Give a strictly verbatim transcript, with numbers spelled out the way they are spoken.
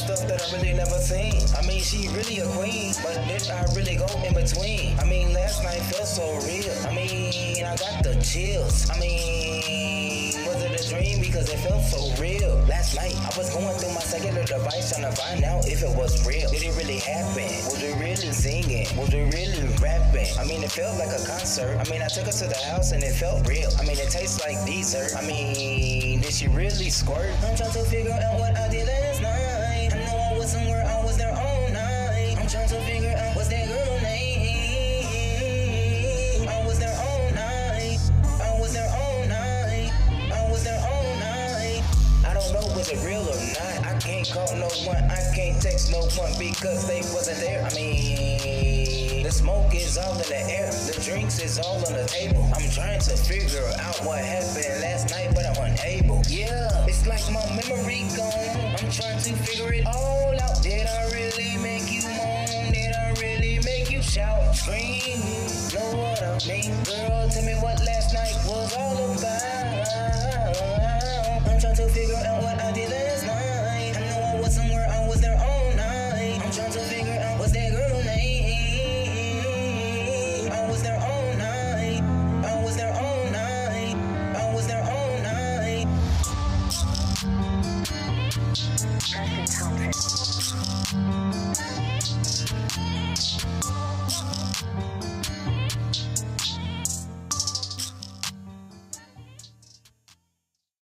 stuff that I really never seen. I mean, she really a queen, but then I really go in between. I mean, last night felt so real. I mean, I got the chills. I mean, was it a dream? Because it felt so real. Last night, I was going through my cellular device trying to find out if it was real. Did it really happen? Was it really singing? Was it really rapping? I mean, it felt like a concert. I mean, I took her to the house and it felt real. I mean, it tastes like dessert. I mean, did she really squirt? I'm trying to figure out what I did last night. I know I was somewhere, I was there all night. I'm trying to figure out what's that girl name. I was there all night. I was there all night. I was there all night. I don't know was it real or not. I can't call no one. I can't text no one because they wasn't there. I mean, the smoke is all in the air. The drinks is all on the table. I'm trying to figure out what happened last night, but I'm unable. Yeah, it's like my memory gone. I'm trying to figure it all out. Did I really make you moan? Did I really make you shout, scream? Know what I mean? Girl, tell me what last night was all about.